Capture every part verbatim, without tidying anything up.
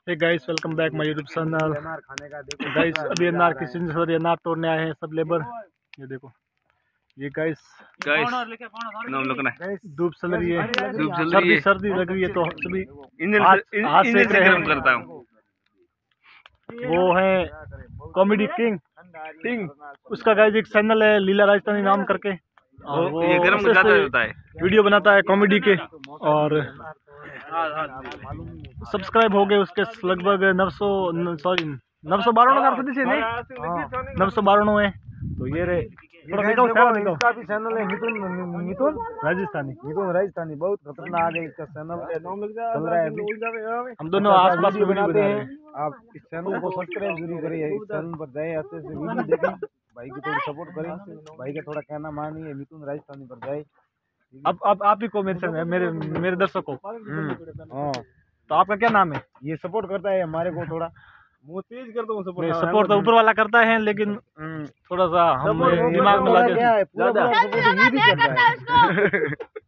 Hey guys, welcome back my YouTube channel. Guys अभी अनार की सीजन से अनार तोड़ने आए हैं सब लेबर। ये देखो, ये गाइस गाइस धूप चल रही है, धूप चल रही सर्दी है, सर्दी लग रही है तो सभी इंजन हाथ से हाथ इंजन सेक से रहे गर्म हैं। करता हूँ। वो है कॉमेडी किंग किंग उसका गाइस एक चैनल है लीला राजस्थानी नाम करके। और वो ये गर्म ऐसे ज्यादा ऐसे होता है। वीडियो बनाता है कॉमेडी के, और सब्सक्राइब हो गए उसके लगभग नौ सौ सॉरी नौ सौ बारह नहीं नौ सौ बारह है। तो ये रे थोड़ा दिखाओ, दिखाओ। इसका भी चैनल है मिथुन मिथुन राजस्थानी मिथुन राजस्थानी, बहुत खतरनाक है इसका चैनल, चल रहा है अभी। हम दोनों अच्छा, आसपास वीडियो में वीडियो बनाते बना रहे हैं। हैं। आप इस चैनल को सब्सक्राइब जरूर करिए, इस चैनल पर जाए, अच्छे से वीडियो देखें, भाई की थोड़ी सपोर्ट करें, भाई का थोड़ा कहना मानिए, मिथुन राजस्थानी पर जाए। अब अब आप ही को मेरे से मेरे मेरे दर्शकों को, हाँ, तो आपका क्या नाम है? ये सपोर्ट करता है हमारे को, थोड़ा मुँह तेज करता हूँ सपोर्ट। सपोर्ट तो ऊपर वाला करता है, लेकिन थोड़ा सा हम दिमाग में लगे क्या है, पूरा पूरा सपोर्ट ये भी करता है।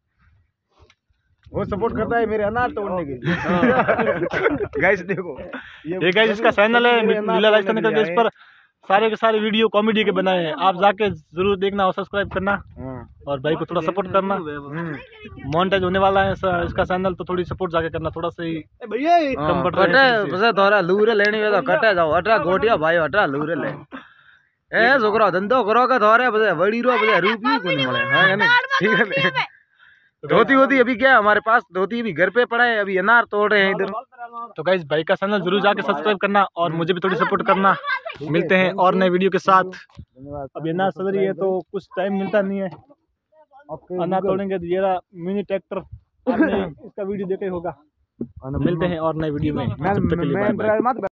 वो सपोर्ट करता है मेरे अनार तोड़ने के। गाइस देखो, ये गाइस इसका चैनल है लीला राजस्थानी करके, इस पर सारे के सारे वीडियो कॉमेडी के बनाए हैं। आप जाके जरूर देखना और सब्सक्राइब करना, और भाई को थोड़ा सपोर्ट करना। मोनेटाइज होने वाला है इसका चैनल, तो थोड़ी सपोर्ट जाके करना, थोड़ा सा ही भैया कम पड़ रहा है। बस थोड़ा लूरे लेनी है तो कटे जाओ, अठरा गोटिया भाई अठरा लूरे ले ए छोकरा धंधो करो का थोड़े बजे बड़ी रो बजे रूपी को नहीं मिले है ना। ठीक है, धोती होती अभी क्या हमारे पास, धोती भी घर पे पड़ा है, अभी अनार तोड़ रहे हैं इधर। तो गाइस भाई का चैनल जरूर जाके सब्सक्राइब करना, और मुझे भी थोड़ी सपोर्ट करना। मिलते हैं और नए वीडियो के साथ। अब अनार चल रही है तो कुछ टाइम मिलता नहीं है, अनार तोड़ेंगे। तो ये रहा मिनी ट्रैक्टर, आपने इसका वीडियो देखा ही होगा। मिलते हैं और नए वीडियो में, तब तक के लिए बाय बाय।